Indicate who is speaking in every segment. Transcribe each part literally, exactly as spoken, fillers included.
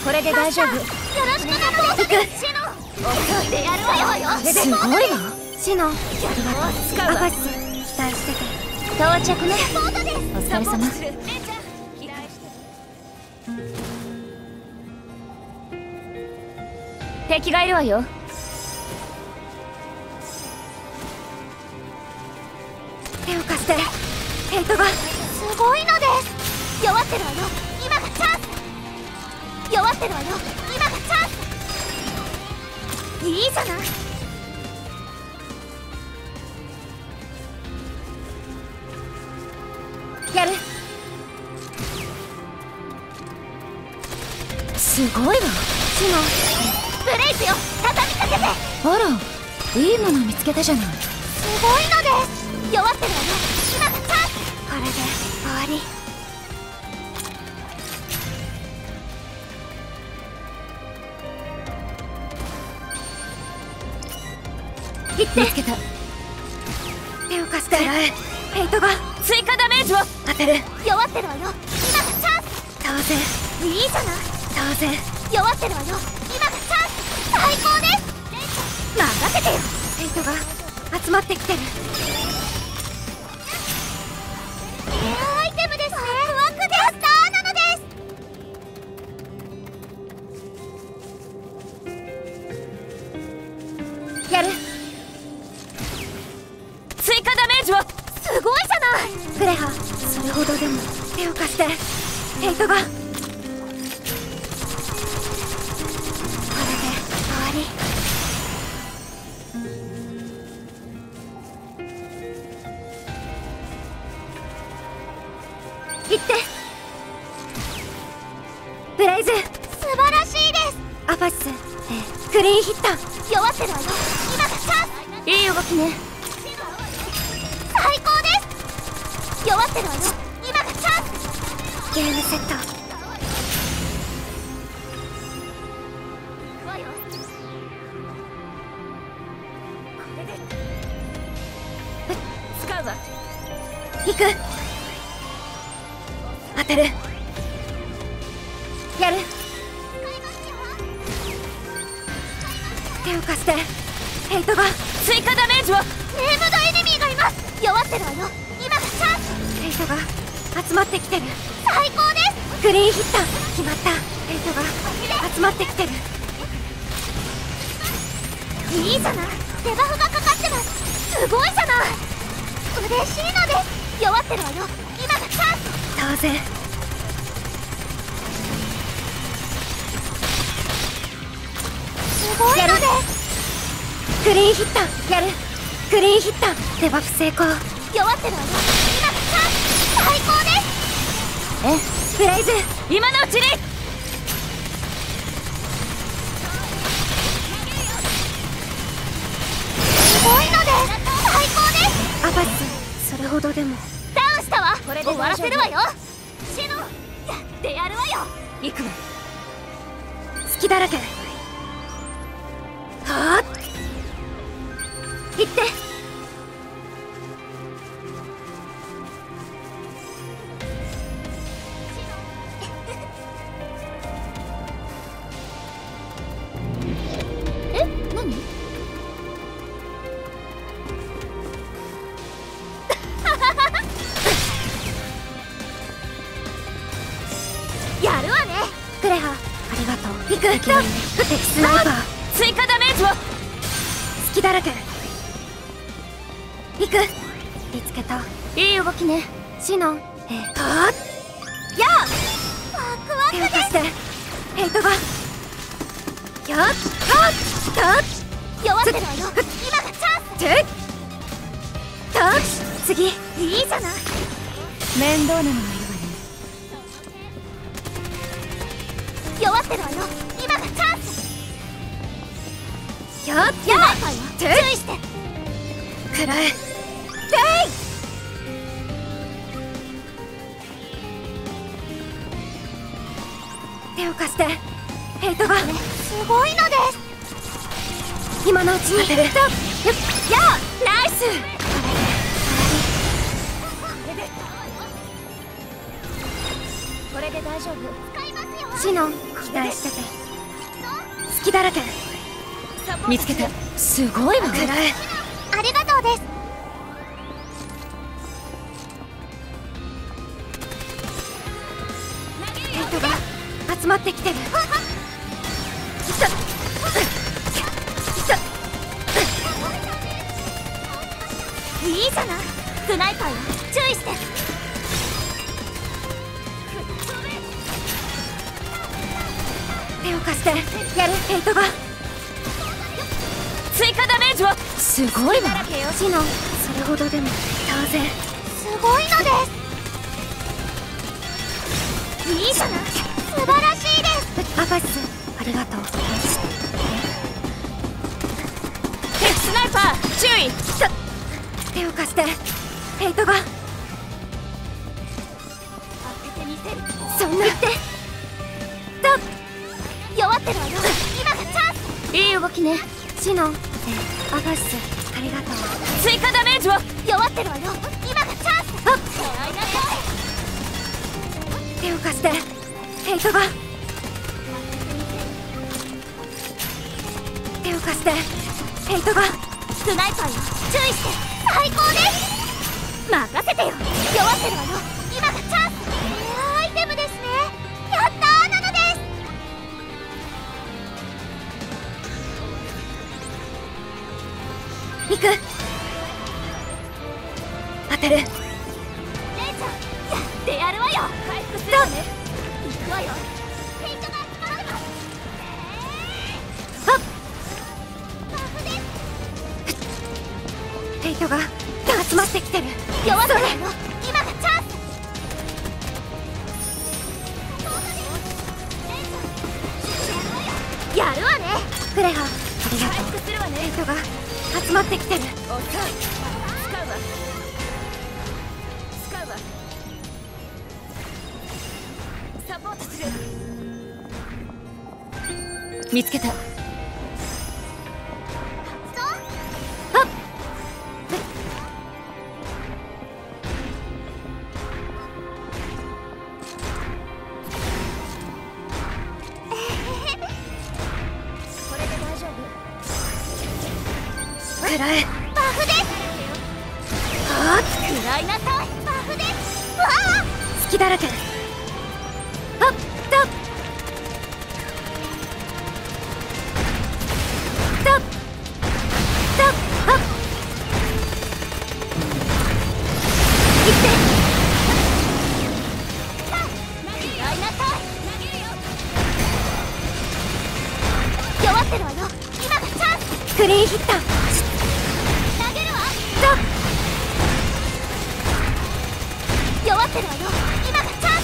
Speaker 1: これで大丈夫。
Speaker 2: よろしくなのです。シノ遅いでやるわよ。
Speaker 1: すごいわ。
Speaker 2: シノありがとう。
Speaker 1: 使うわ。
Speaker 2: アバス期待してて。
Speaker 1: 到着ね。
Speaker 2: サポートです。
Speaker 1: お疲れ様。敵がいるわよ。
Speaker 2: 手を貸して。ヘイトがすごいのです。弱ってるわよ。今がチャンス。弱ってるわよ。今がチャンス。いいじゃない。やる。
Speaker 1: すごいわ。
Speaker 2: シノブレイスよ。畳みかけて。
Speaker 1: あら、いいもの見つけたじゃない。
Speaker 2: すごいのです。弱ってるわよ。今がチャンス。これで終わり。行って。
Speaker 1: 見つけた。
Speaker 2: 手を貸して。ヘイトが
Speaker 1: 追加ダメージを
Speaker 2: 当てる。弱ってるわよ。今がチャンス。当然いいじゃない。当然弱ってるわよ。今がチャンス。最高です。任せてよ。ヘイトが集まってきてる。レアアイテムですね。ワクワクでスターなのです。やる。
Speaker 1: 追加ダメージを。
Speaker 2: すごいじゃない。フレハそれほどでも。手を貸して。ヘイトがこれで終わり。行って。ブレイズ素晴らしいです。アバスクリーンヒッター。弱ってるわよ。今がチャンス。
Speaker 1: いい動きね。
Speaker 2: 最高です。弱ってるわよ。今がチャンス。ゲームセット。
Speaker 1: 使うわ。
Speaker 2: 行く。当てる。やる。手を貸して。ヘイトが
Speaker 1: 追加ダメージを。
Speaker 2: ネームドエネミーがいます。弱ってるわよ。今がチャンス。ヘイトが集まってきてる。最高です。グリーンヒッター決まった。ヘイトが集まってきてる。いいじゃない。デバフがかかってます。すごいじゃない。嬉しいのです。弱ってるわよ。今がチャンス。当然すごいのです。グリーンヒッターやる。グリーンヒッターデバフ成功。弱ってるわよ。今がチャンス。最高です。
Speaker 1: え、
Speaker 2: ブレイズ
Speaker 1: 今のうちに。
Speaker 2: すごいのです。最高です。アバスそれほどでも。ダウンしたわ。これで終わらせるわよ。シノやってやるわよ。
Speaker 1: 行くわ。
Speaker 2: 隙だらけ。はあ行って。
Speaker 1: え、何？
Speaker 2: やるわね。クレハありがとう。行く。敵スナイパー
Speaker 1: 追加ダメージを。
Speaker 2: 隙だらけ。行く。見つけた。
Speaker 1: いい動きね。
Speaker 2: シノンえー、はっやあワクワクです。手を貸してヘイトがやっはっはっ弱ってるわよ。今がチャンス。と次いいじゃない。
Speaker 1: 面倒なのがいるわね。
Speaker 2: 弱ってるわよ。今がチャンス。やっや注意してくらえ。手を貸して。ヘイトがすごいのです。今のうちに当てる。やっやナイス。これで大丈夫。使いますよ。 シノン、期待してて。隙だらけ。
Speaker 1: 見つけた。すごいわね。
Speaker 2: ありがとうです。ヘイトが集まってきてる。きたきたいいじゃない。スナイパーよ、注意して。手を貸して。やる。ヘイトが
Speaker 1: 追加ダメージを。すごいわ。
Speaker 2: シノン、それほどでも当然すごいのです。いいじゃない。素晴らしいです。アガシス、ありがとう。
Speaker 1: ヘスナイパー注意。
Speaker 2: さ手を貸して。ヘイトがそんなってだ。弱ってるわよ。今がチャンス。
Speaker 1: いい動きね。
Speaker 2: シノン、アガシス、ありがとう。
Speaker 1: 追加ダメージを。
Speaker 2: 弱ってるわよ。今がチャンス。あっ、手を貸して。ヘイトが手を貸して。ヘイトが
Speaker 1: スナイパーよ、注意して。
Speaker 2: 最高です。任せてよ。弱ってるわよ。今がチャンス。レアアイテムですね。やったーなのです。行く。当てる。レイちゃん、やってやるわよ。回復するわね。行くわよ。ヘイトが集まってます。あっ、ヘイトが集まってきてる。弱ってるわよ。今がチャンス。やるわね。クレハ、ありがとう。
Speaker 1: するわね。
Speaker 2: ヘイトが集まってきてる。
Speaker 1: おっさん、使うわ。使うわ。サポートする。見つけた。
Speaker 2: 食らえ。バフです。はあ、食らいなさい。バフです。わあ、隙だらけ。あっとととあっ、いって食らいなさい。弱ってるわよ。今がチャンス。クリーンヒッター。弱ってるわよ。今がチャンス。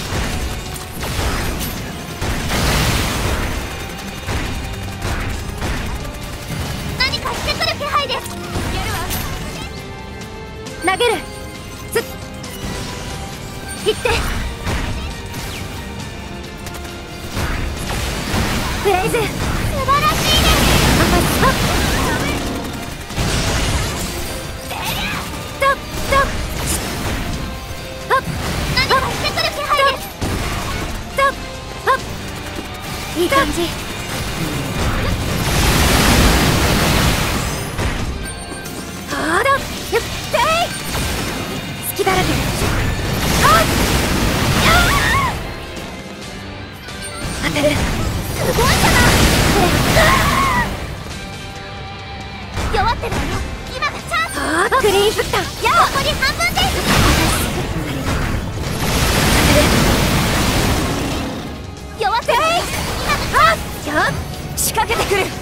Speaker 2: 何かしてくる気配です。やるわ。投げる。つっ行って。ブレイズ、素晴らしいです。あっ、いい感じ。はあだ。よっ、せい。隙だらけ。あっ、当てる。すごいじゃない。弱ってるわよ。今がチャンス。はあ、クリーンフッター。やあ、残り半分です。弱ってる。あっ、やっ、仕掛けてくる。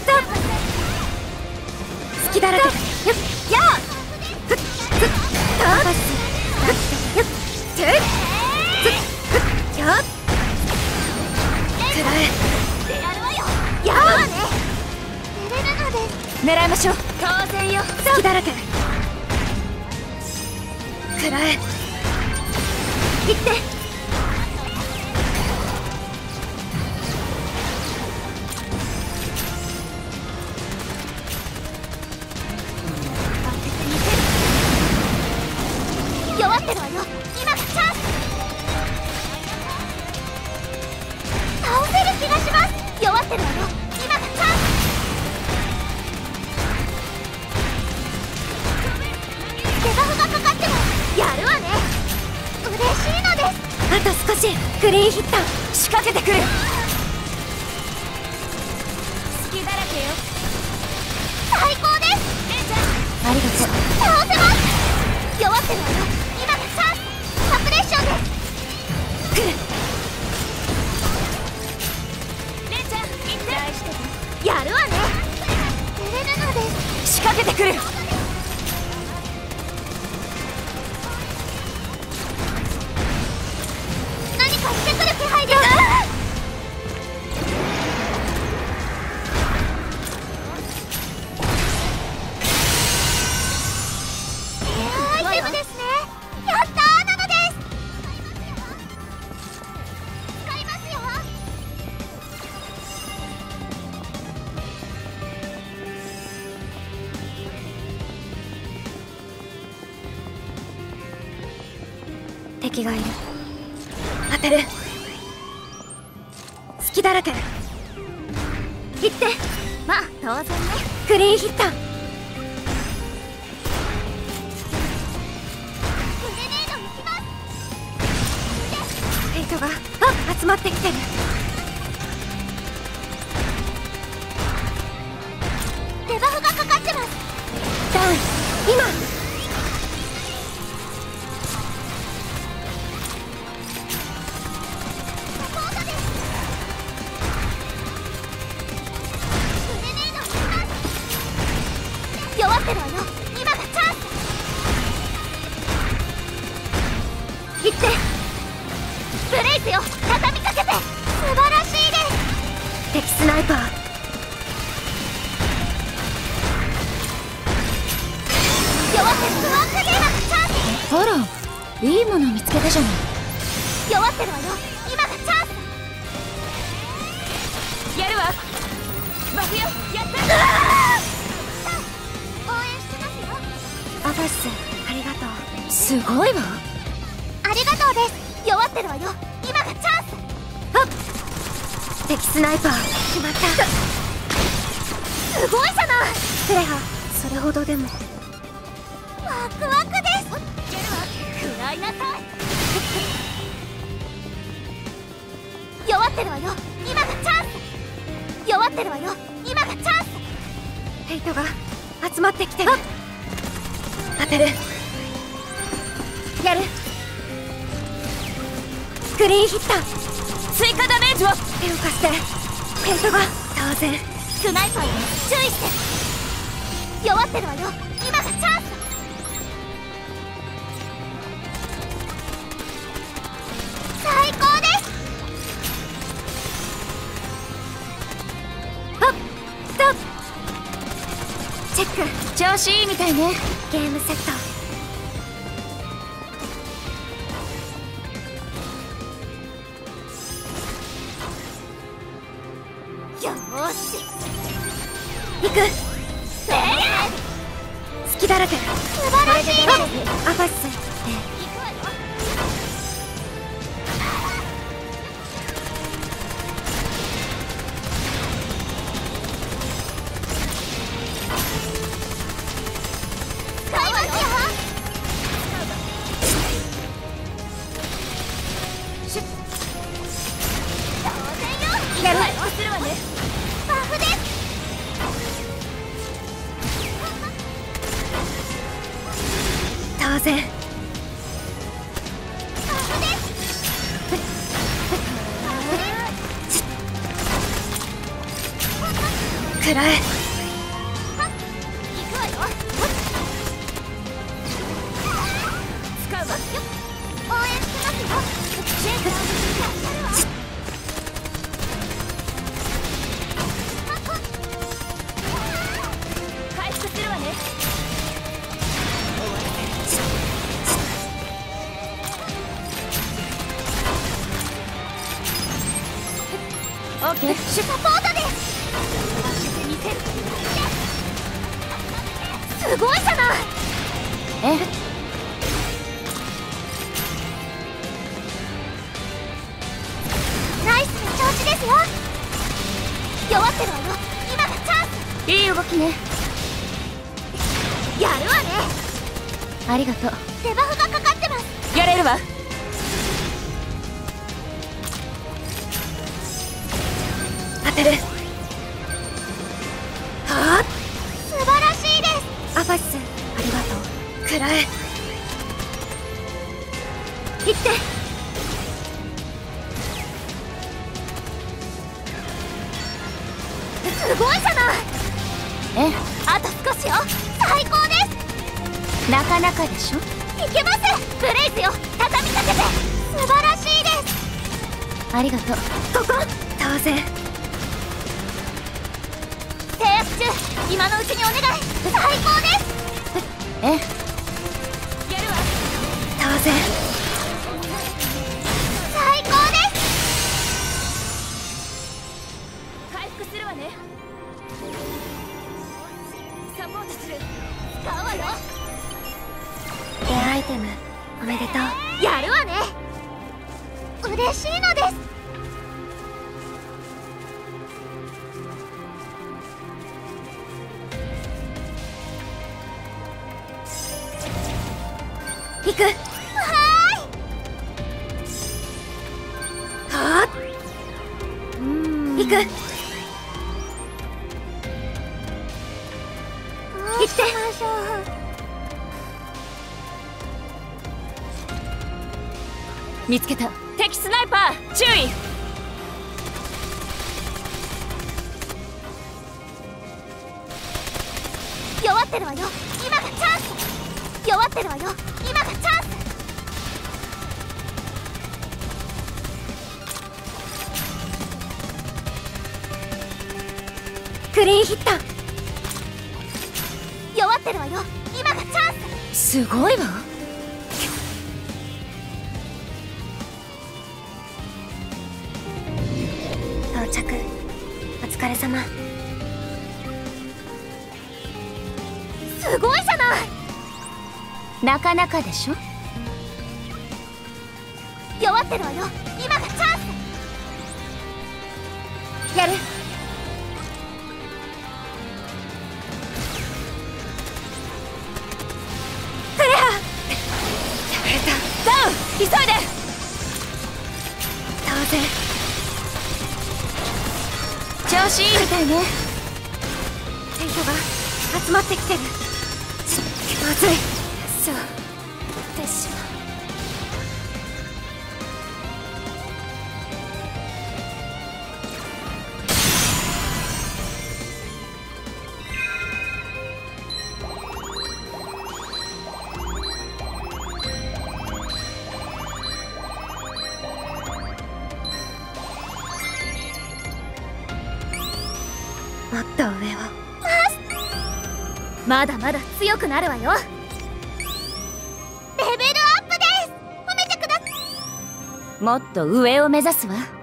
Speaker 2: 隙だらけ。よっ、やあ、ふっふっ、たっ、よっ、てっ、ふっふっ、やっ、くらえ。やあね。寝れるのです。
Speaker 1: 狙いましょう。当然よ。
Speaker 2: 隙だらけ。くらえ。行って。弱ってるわよ。今がチャンス。倒せる。 しい。クリーンヒット
Speaker 1: 仕掛けてくる。隙だらけよ。
Speaker 2: 最高です。
Speaker 1: レンちゃん
Speaker 2: ありがとう。倒せます。弱ってるわよ。今がチャンス。サプレッションです。
Speaker 1: 来る。レンちゃん行って。
Speaker 2: やるわね。エレナナです。
Speaker 1: 仕掛けてくる。
Speaker 2: 何かしてくる気配です。アイテムですね。やったー、ナナです。使いますよ。敵がいる。当てる。隙だらけ。行って。まあ当然ね。クリーンヒット。グレネード行きます。ヘイトがあ集まってきてる。デバフがかかってます。ダウン今。弱ってるわよ。今がチャンス。行って。ブレイズよ、畳みかけて。素晴らしいです。敵スナイパー。弱ってる。不安が今がチャンス。
Speaker 1: あら、いいもの見つけたじゃない。
Speaker 2: 弱ってるわよ。今がチャンス。
Speaker 1: やるわ。バフよ、やった。
Speaker 2: アファス、ありがとう。
Speaker 1: すごいわ。
Speaker 2: ありがとうです。弱ってるわよ。今がチャンス。あっ、敵スナイパー。決まった。すごいじゃない。クレハ、それほどでも。ワクワクです。やるわ。食らいなさい。弱ってるわよ。今がチャンス。弱ってるわよ。今がチャンス。ヘイトが集まってきてる。当てる。やる。クリーンヒット。
Speaker 1: 追加ダメージを。
Speaker 2: 手を貸して。ヘイトが当然。スナイパーよ、注意して。弱ってるわよ。今がチャンス。最高です。あっ、ストップ。チェック。
Speaker 1: 調子いいみたいね。
Speaker 2: ゲームセット。よーし行く。せーや。隙だらけ。素晴らしいです。アファス行くわよ。使いますよ。シュッ。当然よ。やるわよ。するわね。バフです。当然。バフです。くらえ。行くわよ。
Speaker 1: 使うわ。
Speaker 2: 応援してますよ。
Speaker 1: 回復するわね。オッケー。
Speaker 2: サポートです。
Speaker 1: 見せる。
Speaker 2: すごいじゃない。
Speaker 1: え、
Speaker 2: ナイスな調子ですよ。弱ってるわよ。今がチャンス。
Speaker 1: いい動きね。
Speaker 2: やるわね。
Speaker 1: ありがとう。
Speaker 2: デバフがかかってます。
Speaker 1: やれるわ。
Speaker 2: ってる。はあ、素晴らしいです。アファシス、ありがとう。食らえ。行って。すごいじゃない。
Speaker 1: え、
Speaker 2: あと少しよ。最高です。
Speaker 1: なかなかでしょ。
Speaker 2: いけます。ブレイズよ、畳みかけて。素晴らしいです。
Speaker 1: ありがとう。
Speaker 2: ここ当然。制圧中、今のうちにお願い。最高です。
Speaker 1: え、
Speaker 2: やるわ。当然。最高です。回復するわね。サポートする。使うわよ。レアアイテムおめでとう。やるわね。嬉しいのです。行く。はーい。はあ。
Speaker 1: うーん。
Speaker 2: 行く。行って。
Speaker 1: 見つけた。敵スナイパー注意。
Speaker 2: 弱ってるわよ。今がチャンス。弱ってるわよ。今がチャンス。クリーンヒット。弱ってるわよ。今がチャンス。
Speaker 1: すごいわ。
Speaker 2: 到着。お疲れ様。すごいじゃない。
Speaker 1: なかなかでしょ。
Speaker 2: 弱ってるわよ。今がチャンス。やる。フレア。やられた。
Speaker 1: ダウン、急いで。
Speaker 2: 当然。
Speaker 1: 調子いいみたいね。
Speaker 2: 生徒が集まってきてる。まずい。そうでしょ。もっと上を。まだまだ強くなるわよ。レベルアップです。褒めてください。
Speaker 1: もっと上を目指すわ。